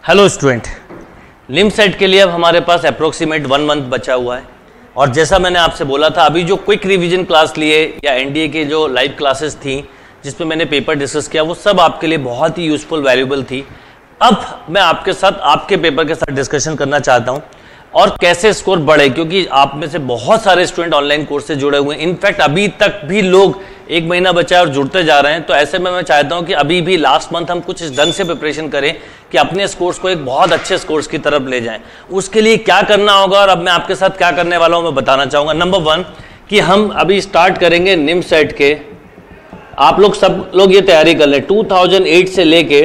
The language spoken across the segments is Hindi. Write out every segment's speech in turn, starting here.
हेलो स्टूडेंट, निमसेट के लिए अब हमारे पास अप्रोक्सीमेट 1 मंथ बचा हुआ है और जैसा मैंने आपसे बोला था अभी जो क्विक रिवीजन क्लास लिए या एनडीए की जो लाइव क्लासेस थी जिसमें मैंने पेपर डिस्कस किया वो सब आपके लिए बहुत ही यूजफुल वैल्यूबल थी। अब मैं आपके साथ आपके पेपर के साथ डिस्कशन करना चाहता हूं और कैसे स्कोर बढ़े, क्योंकि आप में से बहुत सारे स्टूडेंट ऑनलाइन कोर्स से जुड़े हुए हैं। इनफैक्ट अभी तक भी लोग 1 महीना बचा है और जुड़ते जा रहे हैं। तो ऐसे में मैं चाहता हूं कि अभी भी लास्ट मंथ हम कुछ इस ढंग से प्रिपरेशन करें कि अपने स्कोर्स को एक बहुत अच्छे स्कोर्स की तरफ ले जाएं। उसके लिए क्या करना होगा और अब मैं आपके साथ क्या करने वाला हूं मैं बताना चाहूंगा। नंबर 1 कि हम अभी स्टार्ट करेंगे निमसेट के। आप लोग सब लोग ये तैयारी कर लें। 2008 से लेके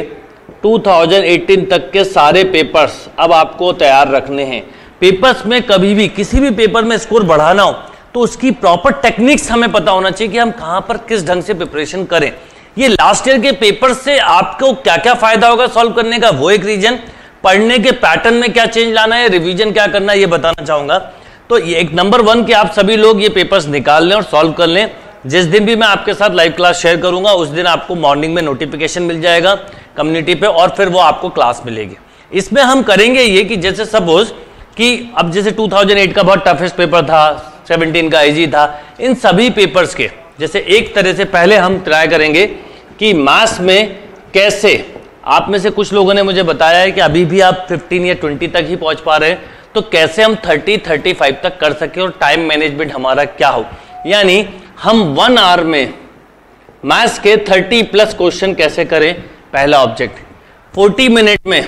2018 तक के सारे पेपर्स अब आपको तैयार रखने हैं। पेपर्स में कभी भी किसी भी पेपर में स्कोर बढ़ाना हो तो उसकी प्रॉपर टेक्निक्स हमें पता होना चाहिए कि हम कहां पर किस ढंग से प्रिपरेशन करें। ये लास्ट ईयर के पेपर से आपको क्या क्या फायदा होगा सॉल्व करने का, वो एक रीजन, पढ़ने के पैटर्न में क्या चेंज लाना है, रिवीजन क्या करना है, ये बताना चाहूंगा। तो ये एक नंबर 1 कि आप सभी लोग ये पेपर्स निकाल लें और सॉल्व कर लें। जिस दिन भी मैं आपके साथ लाइव क्लास शेयर करूंगा उस दिन आपको मॉर्निंग में नोटिफिकेशन मिल जाएगा कम्युनिटी पे और फिर वो आपको क्लास मिलेगी। इसमें हम करेंगे ये कि जैसे सपोज कि अब जैसे 2008 का बहुत टफेस्ट पेपर था, 17 का इजी था, इन सभी पेपर्स के जैसे एक तरह से पहले हम ट्राई करेंगे कि मैथ्स में कैसे, आप में से कुछ लोगों ने मुझे बताया है कि अभी भी आप 15 या 20 तक ही पहुंच पा रहे हैं, तो कैसे हम 30-35 तक कर सके और टाइम मैनेजमेंट हमारा क्या हो, यानी हम 1 आवर में मैथ्स के 30+ क्वेश्चन कैसे करें, पहला ऑब्जेक्ट। 40 मिनट में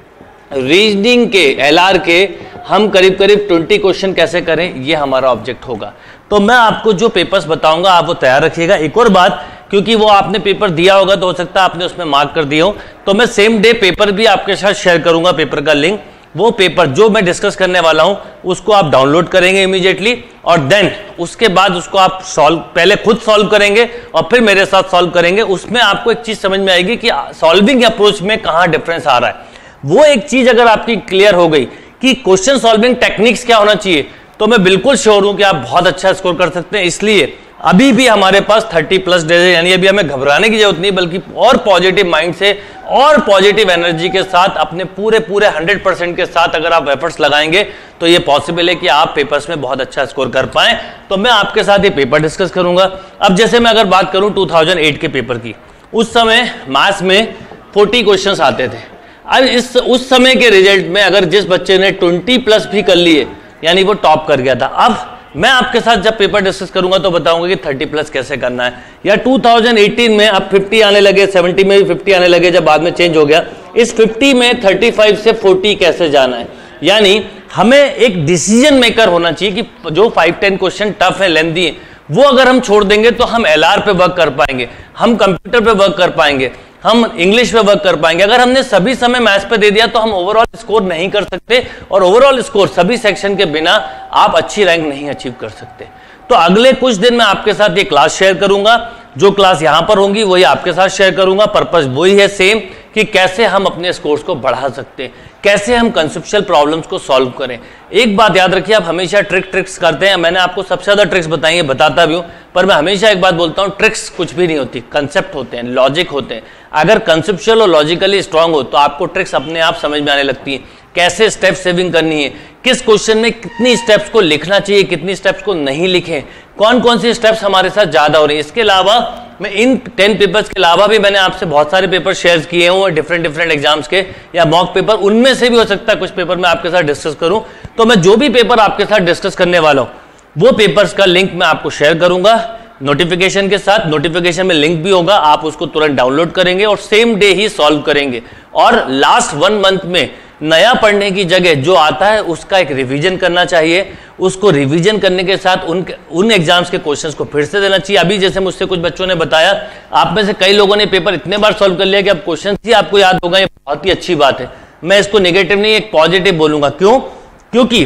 रीजनिंग के एलआर के हम करीब 20 क्वेश्चन कैसे करें, ये हमारा ऑब्जेक्ट होगा। तो मैं आपको जो पेपर्स बताऊंगा आप वो तैयार रखिएगा। एक और बात, क्योंकि वो आपने पेपर दिया होगा तो हो सकता है आपने उसमें मार्क कर दिया हो, तो मैं सेम डे पेपर भी आपके साथ शेयर करूंगा, पेपर का लिंक। वो पेपर जो मैं डिस्कस करने वाला हूं उसको आप डाउनलोड करेंगे इमीडिएटली और देन उसके बाद उसको आप पहले खुद सॉल्व करेंगे और फिर मेरे साथ सॉल्व करेंगे। उसमें आपको एक चीज समझ में आएगी कि सॉल्विंग अप्रोच में कहां डिफरेंस आ रहा है। वो एक चीज अगर आपकी क्लियर हो गई कि क्वेश्चन सॉल्विंग टेक्निक्स क्या होना चाहिए, तो मैं बिल्कुल श्योर हूं कि आप बहुत अच्छा स्कोर कर सकते हैं। इसलिए अभी भी हमारे पास 30+ डेज है, यानी अभी हमें घबराने की जरूरत नहीं, बल्कि और पॉजिटिव माइंड से और पॉजिटिव एनर्जी के साथ अपने पूरे 100% के साथ अगर आप एफर्ट्स लगाएंगे तो ये पॉसिबल है कि आप पेपर्स में बहुत अच्छा स्कोर कर पाएं। तो मैं आपके साथ ये पेपर डिस्कस करूंगा। अब जैसे मैं अगर बात करूं 2008 के पेपर की, उस समय मैथ्स में 40 क्वेश्चंस आते थे। अब उस समय के रिजल्ट में अगर जिस बच्चे ने 20+ भी कर लिए यानी वो टॉप कर गया था। अब मैं आपके साथ जब पेपर डिस्कस करूंगा तो बताऊंगा कि 30+ कैसे करना है। या 2018 में अब 50 आने लगे, 70 में भी 50 आने लगे, जब बाद में चेंज हो गया। इस 50 में 35 से 40 कैसे जाना है, यानी हमें एक डिसीजन मेकर होना चाहिए कि जो 5-10 क्वेश्चन टफ है, लेंथी है, वो अगर हम छोड़ देंगे तो हम एलआर पे वर्क कर पाएंगे, हम कंप्यूटर पे वर्क कर पाएंगे, हम इंग्लिश पे वर्क कर पाएंगे। अगर हमने सभी समय मैथ्स पे दे दिया तो हम ओवरऑल स्कोर नहीं कर सकते और ओवरऑल स्कोर सभी सेक्शन के बिना आप अच्छी रैंक नहीं अचीव कर सकते। तो अगले कुछ दिन मैं आपके साथ ये क्लास शेयर करूंगा, जो क्लास यहां पर होंगी वही आपके साथ शेयर करूंगा। पर्पस वही है सेम कि कैसे हम अपने स्कोर्स को बढ़ा सकते हैं, कैसे हम कंसेप्चुअल प्रॉब्लम्स को सॉल्व करें। एक बात याद रखिए, आप हमेशा ट्रिक्स करते हैं, मैंने आपको सबसे ज्यादा ट्रिक्स बताई है, बताता भी हूं, पर मैं हमेशा एक बात बोलता हूं, ट्रिक्स कुछ भी नहीं होती, कंसेप्ट होते हैं, लॉजिक होते हैं। अगर कंसेप्चुअल और लॉजिकली स्ट्रांग हो तो आपको ट्रिक्स अपने आप समझ में आने लगती है। कैसे स्टेप सेविंग करनी है, किस क्वेश्चन में कितनी स्टेप्स को लिखना चाहिए, कितनी स्टेप्स को नहीं लिखें, कौन कौन सी स्टेप्स हमारे साथ ज्यादा हो रही है। इसके अलावा मैं इन 10 पेपर्स के अलावा भी मैंने आपसे बहुत सारे पेपर शेयर किए हैं डिफरेंट एग्जाम्स के या मॉक पेपर, उनमें से भी हो सकता है कुछ पेपर मैं आपके साथ डिस्कस करूं। तो मैं जो भी पेपर आपके साथ डिस्कस करने वाला हूं वो पेपर्स का लिंक मैं आपको शेयर करूंगा नोटिफिकेशन के साथ। नोटिफिकेशन में लिंक भी होगा, आप उसको तुरंत डाउनलोड करेंगे और सेम डे ही सॉल्व करेंगे। और लास्ट 1 मंथ में नया पढ़ने की जगह जो आता है उसका एक रिवीजन करना चाहिए। उसको रिवीजन करने के साथ उन एग्जाम्स के क्वेश्चंस को फिर से देना चाहिए। अभी जैसे मुझसे कुछ बच्चों ने बताया, आप में से कई लोगों ने पेपर इतने बार सॉल्व कर लिया कि अब क्वेश्चंस ही आपको याद होगा। ये बहुत ही अच्छी बात है। मैं इसको नेगेटिव नहीं, एक पॉजिटिव बोलूंगा। क्यों? क्योंकि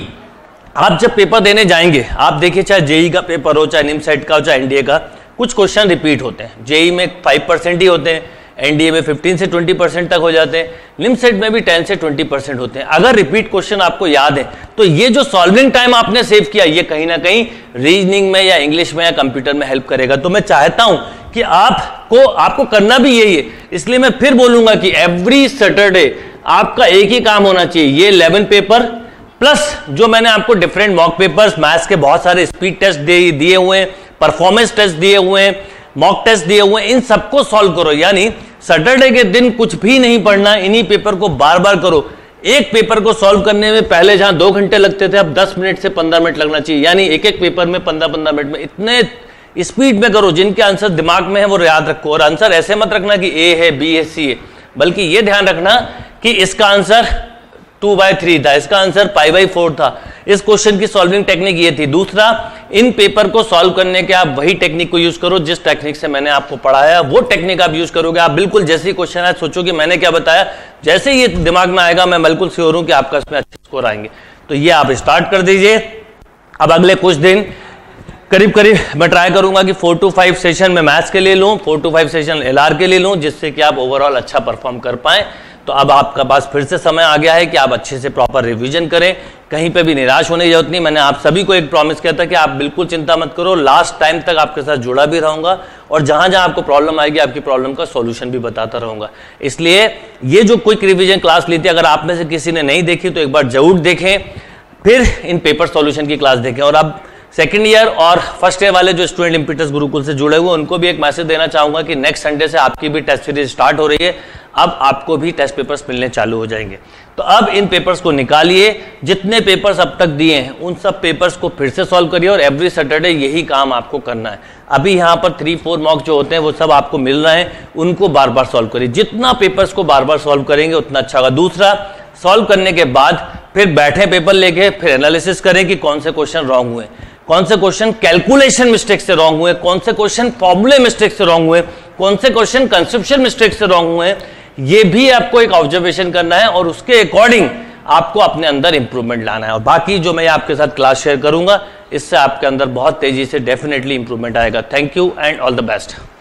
आप जब पेपर देने जाएंगे, आप देखिए चाहे जेई का पेपर हो, चाहे निमसेट का हो, चाहे एनडीए का, कुछ क्वेश्चन रिपीट होते हैं। जेई में 5% ही होते हैं, एनडीए में 15 से 20% तक हो जाते हैं, निमसेट में भी 10 से 20% होते हैं। अगर रिपीट क्वेश्चन आपको याद है तो ये जो सॉल्विंग टाइम आपने सेव किया ये कहीं ना कहीं रीजनिंग में या इंग्लिश में या कंप्यूटर में हेल्प करेगा। तो मैं चाहता हूं कि आपको करना भी यही है। इसलिए मैं फिर बोलूंगा कि एवरी सैटरडे आपका एक ही काम होना चाहिए, ये 11 पेपर प्लस जो मैंने आपको डिफरेंट मॉक पेपर्स, मैथ्स के बहुत सारे स्पीड टेस्ट दिए हुए हैं, परफॉर्मेंस टेस्ट दिए हुए हैं, मॉक टेस्ट दिए हुए हैं, इन सबको सॉल्व करो। यानी सैटरडे के दिन कुछ भी नहीं पढ़ना, इन्हीं पेपर को बार बार करो। एक पेपर को सॉल्व करने में पहले जहां 2 घंटे लगते थे, अब 10 मिनट से 15 मिनट लगना चाहिए। यानी एक एक पेपर में 15-15 मिनट में इतने स्पीड में करो, जिनके आंसर दिमाग में है वो याद रखो। और आंसर ऐसे मत रखना कि ए है, बी है, सी है, बल्कि ये ध्यान रखना कि इसका आंसर 2/3 था, इसका आंसर π/4 था। इस क्वेश्चन की सॉल्विंग टेक्निक ये थी। दूसरा, इन पेपर को सॉल्व करने के आप वही टेक्निक को यूज करो जिस टेक्निक से मैंने आपको पढ़ाया, वो टेक्निक आप यूज करोगे। आप बिल्कुल जैसे ही क्वेश्चन आए सोचो कि मैंने क्या बताया, जैसे ही ये दिमाग में आएगा मैं बिल्कुल श्योर हूं कि आपका इसमें अच्छे स्कोर आएंगे। तो ये आप स्टार्ट कर दीजिए। अब अगले कुछ दिन करीब करीब मैं ट्राई करूंगा कि 4 to 5 सेशन में मैथ्स के लिए लूं, 4 to 5 सेशन एलआर के लिए लूं, जिससे कि आप ओवरऑल अच्छा परफॉर्म कर पाएं। तो अब आपका पास फिर से समय आ गया है कि आप अच्छे से प्रॉपर रिवीजन करें, कहीं पे भी निराश होने की जरूरत नहीं। मैंने आप सभी को एक प्रॉमिस किया था कि आप बिल्कुल चिंता मत करो, लास्ट टाइम तक आपके साथ जुड़ा भी रहूंगा और जहां जहां आपको प्रॉब्लम आएगी आपकी प्रॉब्लम का सॉल्यूशन भी बताता रहूंगा। इसलिए ये जो क्विक रिवीजन क्लास ली थी, अगर आप में से किसी ने नहीं देखी तो एक बार जरूर देखें, फिर इन पेपर सॉल्यूशन की क्लास देखें। और अब सेकंड ईयर और फर्स्ट ईयर वाले जो स्टूडेंट इम्पीटस गुरुकुल से जुड़े हुए उनको भी एक मैसेज देना चाहूंगा कि नेक्स्ट संडे से आपकी भी टेस्ट सीरीज स्टार्ट हो रही है। अब आपको भी टेस्ट पेपर्स मिलने चालू हो जाएंगे। तो अब इन पेपर्स को निकालिए, जितने पेपर्स अब तक दिए हैं उन सब पेपर्स को फिर से सॉल्व करिए और एवरी सैटरडे यही काम आपको करना है। अभी यहाँ पर 3-4 मॉक जो होते हैं वो सब आपको मिल रहे हैं, उनको बार बार सॉल्व करिए। जितना पेपर्स को बार बार सॉल्व करेंगे उतना अच्छा होगा। दूसरा, सॉल्व करने के बाद फिर बैठे पेपर लेके फिर एनालिसिस करें कि कौन से क्वेश्चन रॉन्ग हुए, कौन से क्वेश्चन कैलकुलेशन मिस्टेक से रॉन्ग हुए, कौन से क्वेश्चन फॉर्मूले मिस्टेक से रॉन्ग हुए, कौन से क्वेश्चन कंसेप्शन मिस्टेक से रॉन्ग हुए। ये भी आपको एक ऑब्जर्वेशन करना है और उसके अकॉर्डिंग आपको अपने अंदर इंप्रूवमेंट लाना है। और बाकी जो मैं आपके साथ क्लास शेयर करूंगा, इससे आपके अंदर बहुत तेजी से डेफिनेटली इंप्रूवमेंट आएगा। Thank you and all the best.